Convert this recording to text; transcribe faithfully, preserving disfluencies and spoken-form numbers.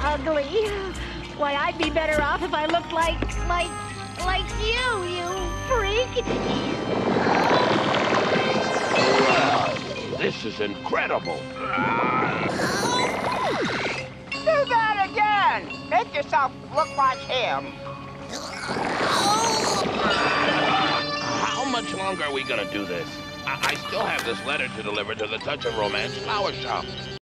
ugly. Why, I'd be better off if I looked like, like, like you, you freak. This is incredible. Do that again. Make yourself look like him. How much longer are we gonna do this? I, I still have this letter to deliver to the Touch of Romance flower shop.